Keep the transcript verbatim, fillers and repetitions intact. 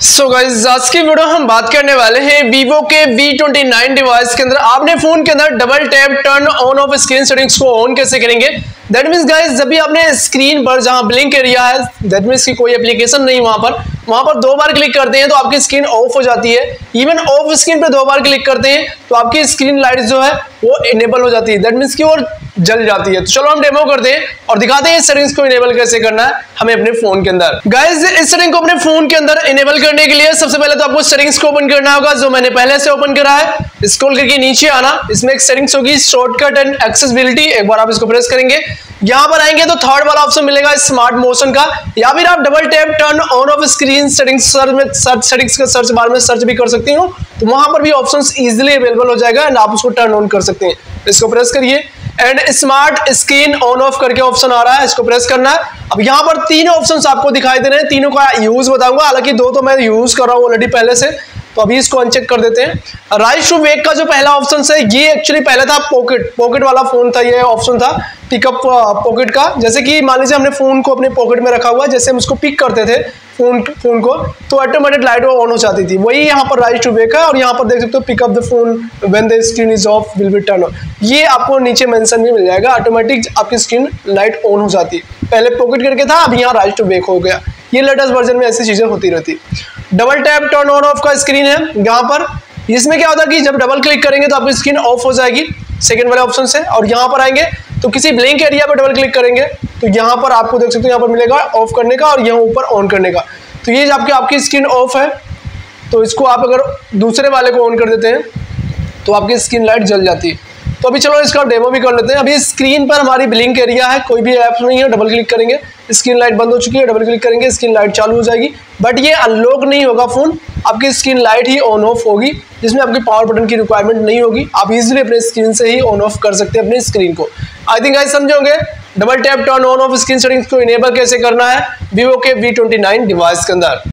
So guys आज की video हम बात करने वाले हैं वीवो के वी ट्वेंटी नाइन डिवाइस के अंदर आपने फोन के अंदर double tap turn on off screen settings को ऑन कैसे करेंगे। दैट मीन्स गाइस जब भी आपने स्क्रीन पर जहां ब्लिंक एरिया है, दैट मीन्स की कोई एप्लीकेशन नहीं वहां पर वहां पर दो बार क्लिक करते हैं तो आपकी स्क्रीन ऑफ हो जाती है। इवन ऑफ स्क्रीन पे दो बार क्लिक करते हैं तो आपकी स्क्रीन लाइट जो है वो इनेबल हो जाती है, दैट मीन्स की वो जल जाती है। तो चलो हम डेमो करते हैं और दिखाते हैं इस सेटिंग्स को इनेबल कैसे करना है हमें अपने फोन के अंदर। गाइस इस सेटिंग को अपने फोन के अंदर इनेबल करने के लिए सबसे पहले तो आपको सेटिंग्स को ओपन करना होगा, जो मैंने पहले से ओपन करा है। स्क्रॉल करके नीचे आना, इसमें एक सेटिंग्स होगी शॉर्टकट एंड एक्सेसिबिलिटी, एक बार आप इसको प्रेस करेंगे। यहां पर आएंगे तो थर्ड वाला ऑप्शन मिलेगा स्मार्ट मोशन का, या फिर आप double tap turn on off screen settings search में सर्च सेटिंग्स के सर्च बार में सर्च भी कर सकते हो, तो वहां पर भी ऑप्शंस इजीली अवेलेबल हो जाएगा एंड आप उसको टर्न ऑन कर सकते हैं। इसको प्रेस करिए and smart screen on off करके ऑप्शन आ रहा है, इसको प्रेस करना है। अब यहाँ पर तीन ऑप्शंस आपको दिखाई दे रहे हैं, तीनों का यूज बताऊंगा, हालांकि दो तो मैं यूज कर रहा हूँ ऑलरेडी पहले से, तो अभी इसको अनचेक कर देते हैं। राइट टू वेक का जो पहला ऑप्शन है ये एक्चुअली पहले था पॉकेट पॉकेट वाला फोन था, ये ऑप्शन था पिकअप पॉकेट का। जैसे कि मान लीजिए हमने फोन को अपने पॉकेट में रखा हुआ है, जैसे हम उसको पिक करते थे फोन फोन को तो ऑटोमेटिक लाइट ऑन हो जाती थी, वही यहाँ पर राइट टू वेक है। और यहाँ पर देख सकते हो pick up the phone when the screen is off will be turn on, ये आपको नीचे मेंशन भी मिल जाएगा। ऑटोमेटिक आपकी स्क्रीन लाइट ऑन हो जाती है, पहले पॉकेट करके था अब यहाँ राइट टू वेक हो गया। ये लेटेस्ट वर्जन में ऐसी चीजें होती रहती। Double tap turn on off का स्क्रीन है यहाँ पर, इसमें क्या होता है कि जब डबल क्लिक करेंगे तो आपकी स्क्रीन ऑफ हो जाएगी सेकंड वाले ऑप्शन से, और यहाँ पर आएंगे तो किसी ब्लिंक एरिया पर डबल क्लिक करेंगे तो यहाँ पर आपको देख सकते हो यहाँ पर मिलेगा ऑफ करने का और यहाँ ऊपर ऑन करने का। तो ये आपकी आपकी स्क्रीन ऑफ है, तो इसको आप अगर दूसरे वाले को ऑन कर देते हैं तो आपकी स्क्रीन लाइट जल जाती है। तो अभी चलो इसका डेमो भी कर लेते हैं। अभी स्क्रीन पर हमारी ब्लिंक एरिया है, कोई भी ऐप नहीं है, डबल क्लिक करेंगे स्क्रीन लाइट बंद हो चुकी है, डबल क्लिक करेंगे स्क्रीन लाइट चालू हो जाएगी, बट ये अनलॉक नहीं होगा फोन, आपकी स्क्रीन लाइट ही ऑन ऑफ होगी, जिसमें आपकी पावर बटन की रिक्वायरमेंट नहीं होगी। आप इजीली अपने स्क्रीन से ही ऑन ऑफ कर सकते हैं अपनी स्क्रीन को। आई थिंक गाइस समझोगे double tap turn on off screen settings को इनेबल कैसे करना है वीवो के वी ट्वेंटी नाइन डिवाइस के अंदर।